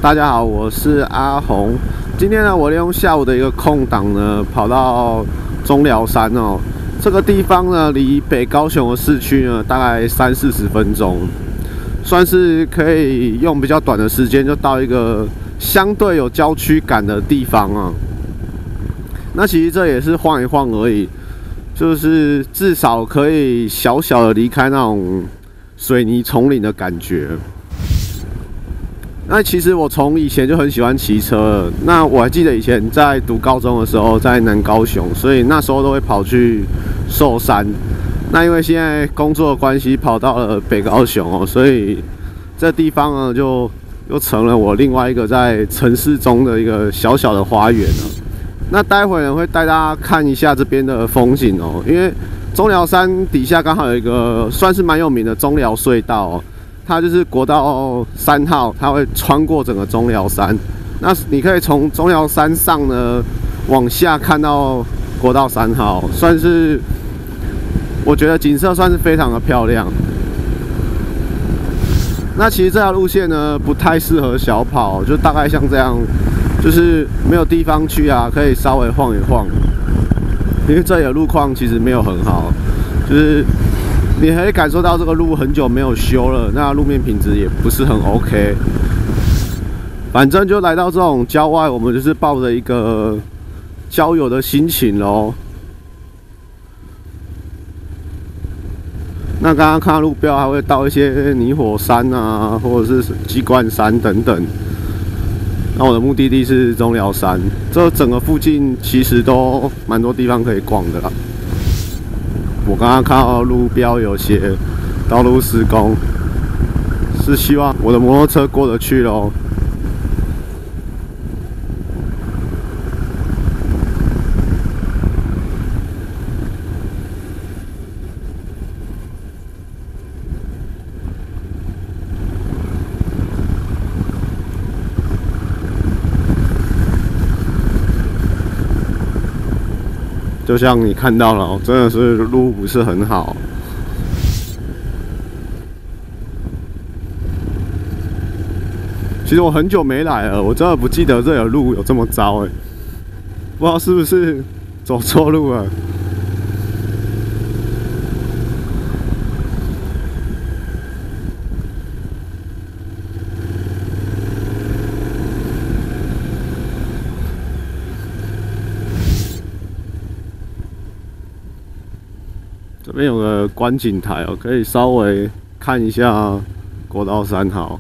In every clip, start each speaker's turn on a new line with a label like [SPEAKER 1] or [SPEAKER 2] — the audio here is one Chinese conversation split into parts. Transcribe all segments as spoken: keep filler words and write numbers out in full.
[SPEAKER 1] 大家好，我是阿红。今天呢，我利用下午的一个空档呢，跑到中寮山哦。这个地方呢，离北高雄的市区呢，大概三四十分钟，算是可以用比较短的时间就到一个相对有郊区感的地方啊。那其实这也是晃一晃而已，就是至少可以小小的离开那种水泥丛林的感觉。那其实我从以前就很喜欢骑车了。那我还记得以前在读高中的时候，在南高雄，所以那时候都会跑去寿山。那因为现在工作的关系，跑到了北高雄哦，所以这地方呢就又成了我另外一个在城市中的一个小小的花园了。那待会呢会带大家看一下这边的风景哦，因为中寮山底下刚好有一个算是蛮有名的中寮隧道哦。它就是国道三号，它会穿过整个中寮山。那你可以从中寮山上呢往下看到国道三号，算是我觉得景色算是非常的漂亮。那其实这条路线呢不太适合小跑，就大概像这样，就是没有地方去啊，可以稍微晃一晃。因为这里的路况其实没有很好，就是。你可以感受到这个路很久没有修了，那路面品质也不是很 OK。反正就来到这种郊外，我们就是抱着一个郊游的心情咯。那刚刚看到路标还会到一些泥火山啊，或者是鸡冠山等等。那我的目的地是中寮山，这整个附近其实都蛮多地方可以逛的啦。我刚刚看到路标有写道路施工，是希望我的摩托车过得去咯。就像你看到了，真的是路不是很好。其实我很久没来了，我真的不记得这里的路有这么糟哎，不知道是不是走错路了。这边有个观景台哦，可以稍微看一下国道三号。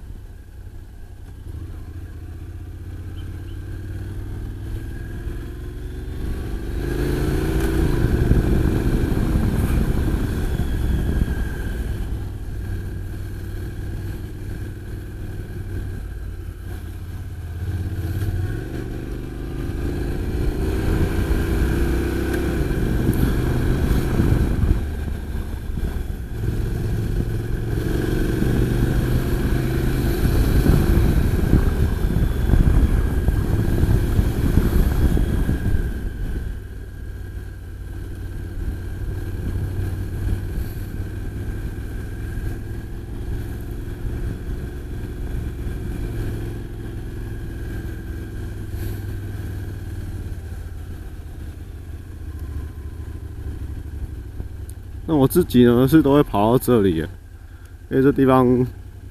[SPEAKER 1] 那我自己呢是都会跑到这里，因为这地方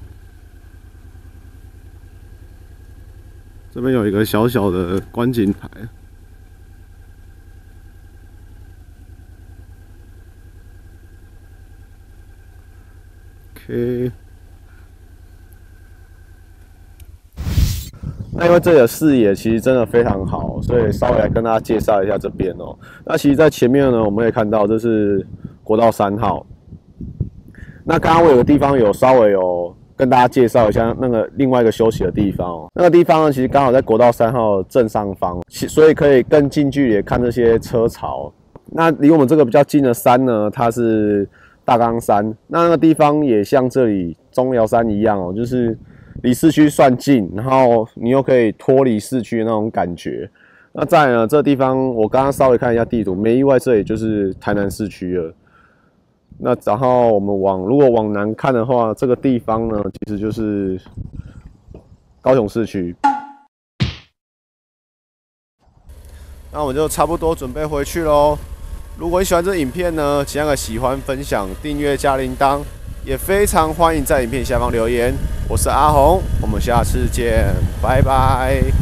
[SPEAKER 1] 这边有一个小小的观景台。OK。那因为这里的视野其实真的非常好，所以稍微来跟大家介绍一下这边哦。那其实，在前面呢，我们也看到这是国道三号。那刚刚我有个地方有稍微有跟大家介绍一下那个另外一个休息的地方哦。那个地方呢，其实刚好在国道三号正上方，所以可以更近距离看这些车潮。那离我们这个比较近的山呢，它是大冈山。那那个地方也像这里中寮山一样哦，就是离市区算近，然后你又可以脱离市区的那种感觉。那再来呢，这个地方我刚刚稍微看一下地图，没意外，这里就是台南市区了。那然后我们往如果往南看的话，这个地方呢，其实就是高雄市区。那我们就差不多准备回去喽。如果你喜欢这影片呢，请按个喜欢、分享、订阅加铃铛，也非常欢迎在影片下方留言。我是阿红，我们下次见，拜拜。